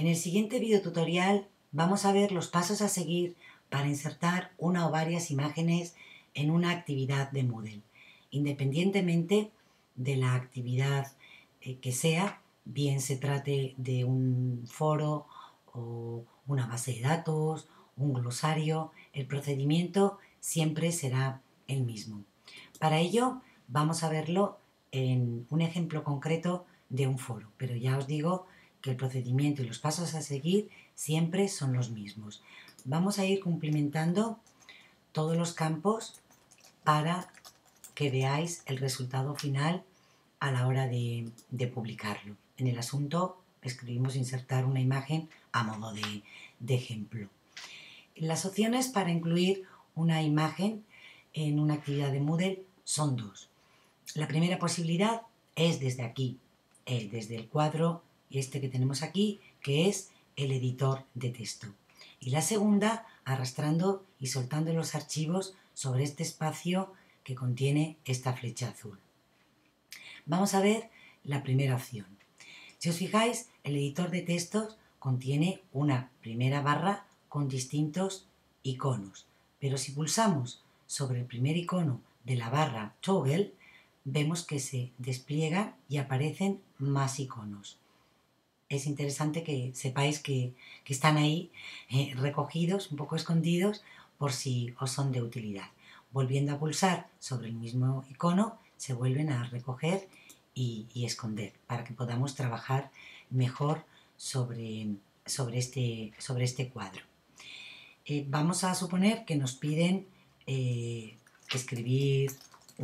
En el siguiente video tutorial vamos a ver los pasos a seguir para insertar una o varias imágenes en una actividad de Moodle, independientemente de la actividad que sea, bien se trate de un foro o una base de datos, un glosario, el procedimiento siempre será el mismo. Para ello vamos a verlo en un ejemplo concreto de un foro, pero ya os digo que el procedimiento y los pasos a seguir siempre son los mismos. Vamos a ir cumplimentando todos los campos para que veáis el resultado final a la hora de publicarlo. En el asunto escribimos insertar una imagen a modo de ejemplo. Las opciones para incluir una imagen en una actividad de Moodle son dos. La primera posibilidad es desde aquí, desde el cuadro este que tenemos aquí, que es el editor de texto. Y la segunda, arrastrando y soltando los archivos sobre este espacio que contiene esta flecha azul. Vamos a ver la primera opción. Si os fijáis, el editor de textos contiene una primera barra con distintos iconos, pero si pulsamos sobre el primer icono de la barra Toggle, vemos que se despliegan y aparecen más iconos. Es interesante que sepáis que están ahí recogidos, un poco escondidos, por si os son de utilidad. Volviendo a pulsar sobre el mismo icono, se vuelven a recoger y esconder para que podamos trabajar mejor sobre este cuadro. Vamos a suponer que nos piden escribir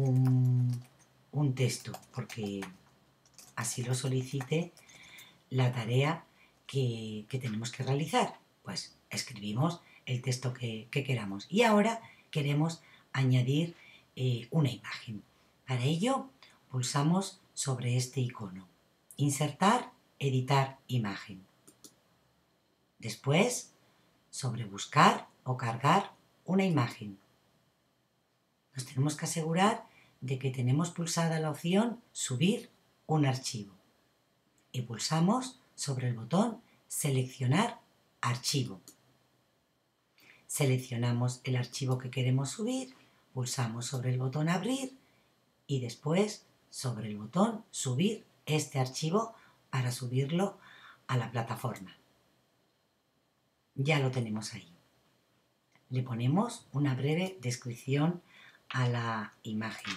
un texto, porque así lo solicite la tarea que tenemos que realizar. Pues escribimos el texto que queramos. Y ahora queremos añadir una imagen. Para ello, pulsamos sobre este icono. Insertar, editar imagen. Después, sobre buscar o cargar una imagen. Nos tenemos que asegurar de que tenemos pulsada la opción subir un archivo. Y pulsamos sobre el botón seleccionar archivo. Seleccionamos el archivo que queremos subir, pulsamos sobre el botón abrir y después sobre el botón subir este archivo para subirlo a la plataforma. Ya lo tenemos ahí. Le ponemos una breve descripción a la imagen.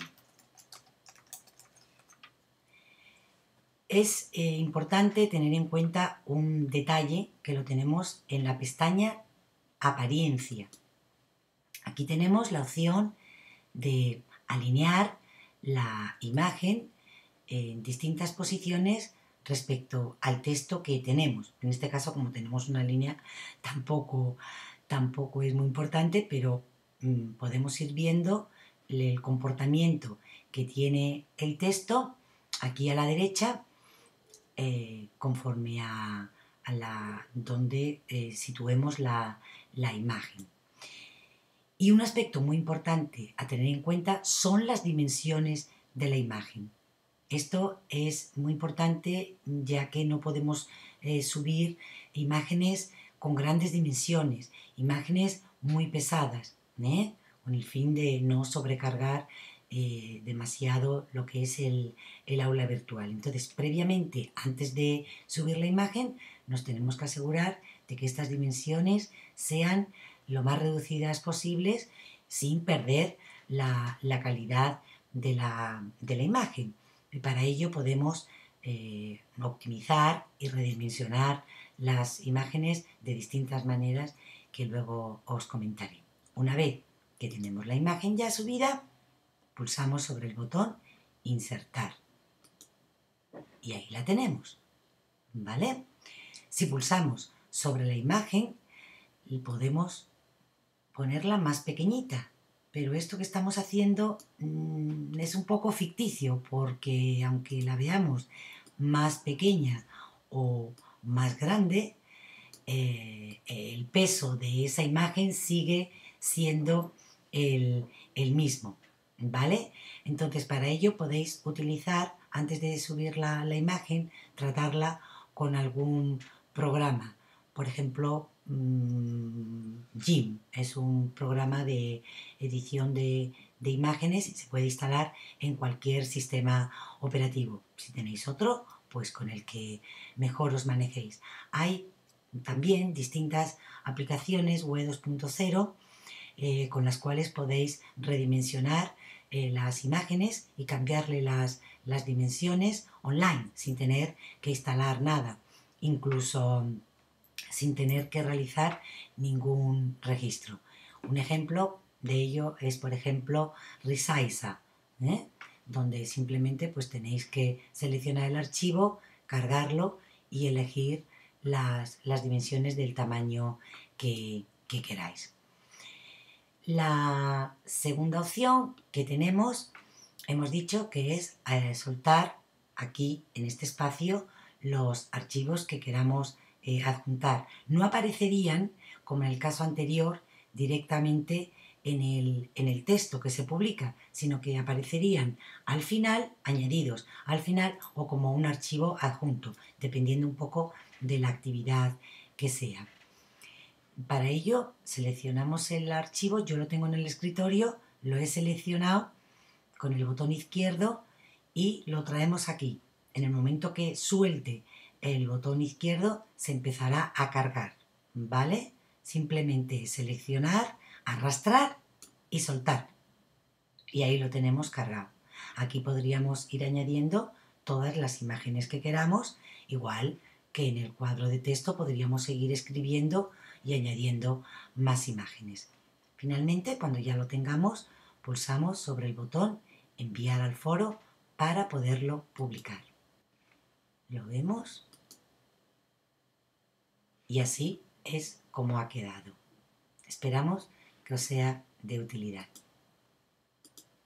Es importante tener en cuenta un detalle que lo tenemos en la pestaña Apariencia. Aquí tenemos la opción de alinear la imagen en distintas posiciones respecto al texto que tenemos. En este caso, como tenemos una línea, tampoco es muy importante, pero podemos ir viendo el comportamiento que tiene el texto aquí a la derecha conforme a donde situemos la imagen. Y un aspecto muy importante a tener en cuenta son las dimensiones de la imagen. Esto es muy importante ya que no podemos subir imágenes con grandes dimensiones, imágenes muy pesadas, con el fin de no sobrecargar demasiado lo que es el aula virtual. Entonces, previamente, antes de subir la imagen, nos tenemos que asegurar de que estas dimensiones sean lo más reducidas posibles sin perder la calidad de la imagen. Y para ello podemos optimizar y redimensionar las imágenes de distintas maneras que luego os comentaré. Una vez que tenemos la imagen ya subida, pulsamos sobre el botón insertar y ahí la tenemos, ¿vale? Si pulsamos sobre la imagen podemos ponerla más pequeñita, pero esto que estamos haciendo es un poco ficticio porque aunque la veamos más pequeña o más grande, el peso de esa imagen sigue siendo el mismo, ¿vale? Entonces para ello podéis utilizar, antes de subir la imagen, tratarla con algún programa. Por ejemplo, Jim es un programa de edición de imágenes y se puede instalar en cualquier sistema operativo. Si tenéis otro, pues con el que mejor os manejéis. Hay también distintas aplicaciones web 2.0 con las cuales podéis redimensionar las imágenes y cambiarle las dimensiones online sin tener que instalar nada, incluso sin tener que realizar ningún registro. Un ejemplo de ello es, por ejemplo, Resiza, donde simplemente pues tenéis que seleccionar el archivo, cargarlo y elegir las dimensiones del tamaño que queráis. La segunda opción que tenemos, hemos dicho que es soltar aquí en este espacio los archivos que queramos adjuntar. No aparecerían, como en el caso anterior, directamente en el texto que se publica, sino que aparecerían al final, añadidos al final o como un archivo adjunto, dependiendo un poco de la actividad que sea. Para ello seleccionamos el archivo, yo lo tengo en el escritorio, lo he seleccionado con el botón izquierdo y lo traemos aquí. En el momento que suelte el botón izquierdo se empezará a cargar, ¿vale? Simplemente seleccionar, arrastrar y soltar. Y ahí lo tenemos cargado. Aquí podríamos ir añadiendo todas las imágenes que queramos, igual que en el cuadro de texto podríamos seguir escribiendo y añadiendo más imágenes. Finalmente, cuando ya lo tengamos, pulsamos sobre el botón enviar al foro para poderlo publicar. Lo vemos y así es como ha quedado. Esperamos que os sea de utilidad.